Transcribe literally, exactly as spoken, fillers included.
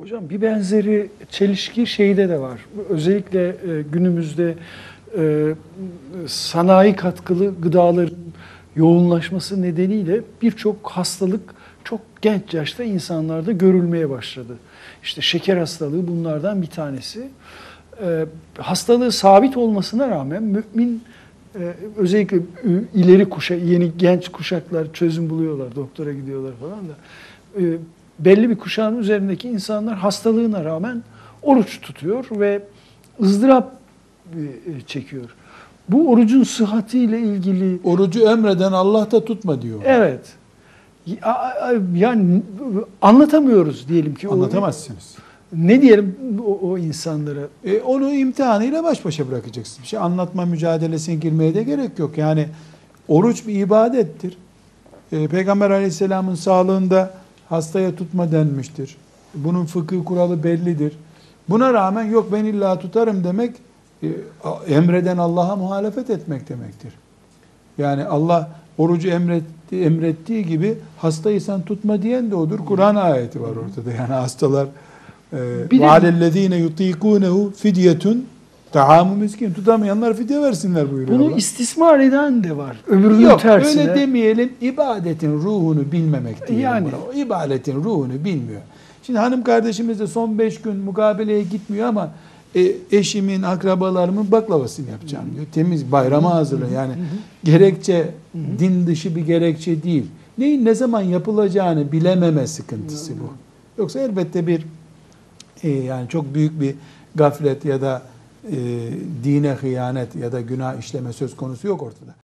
Hocam bir benzeri çelişki şeyde de var. Özellikle e, günümüzde e, sanayi katkılı gıdaların yoğunlaşması nedeniyle birçok hastalık çok genç yaşta insanlarda görülmeye başladı. İşte şeker hastalığı bunlardan bir tanesi. E, hastalığı sabit olmasına rağmen mümin e, özellikle ileri kuşak, yeni genç kuşaklar çözüm buluyorlar, doktora gidiyorlar falan da. E, belli bir kuşağın üzerindeki insanlar hastalığına rağmen oruç tutuyor ve ızdırap çekiyor. Bu orucun sıhhatiyle ilgili... Orucu emreden Allah da tutma diyor. Evet. Yani anlatamıyoruz diyelim ki. Anlatamazsınız. Ne diyelim o, o insanlara? E, onu imtihanıyla baş başa bırakacaksın. Bir şey anlatma mücadelesine girmeye de gerek yok. Yani oruç bir ibadettir. E, Peygamber Aleyhisselam'ın sağlığında hastaya tutma denmiştir. Bunun fıkıh kuralı bellidir. Buna rağmen yok ben illa tutarım demek e, emreden Allah'a muhalefet etmek demektir. Yani Allah orucu emretti, emrettiği gibi hastaysan tutma diyen de odur. Kur'an ayeti var ortada. Yani hastalar وَعَلَى يُطِيقُونَهُ فِدْيَةٌ Tahammü miskin. Tutamayanlar fidye versinler buyuruyor Bunu Allah. istismar eden de var. Öbürünün Yok, tersine. öyle demeyelim. İbadetin ruhunu bilmemek diyelim yani. buna. O ibadetin ruhunu bilmiyor. Şimdi hanım kardeşimiz de son beş gün mukabeleye gitmiyor ama e, eşimin, akrabalarımın baklavasını yapacağım diyor. Temiz bayrama hazırla. Yani gerekçe din dışı bir gerekçe değil. Neyin ne zaman yapılacağını bilememe sıkıntısı bu. Yoksa elbette bir e, yani çok büyük bir gaflet ya da e, dine hıyanet ya da günah işleme söz konusu yok ortada.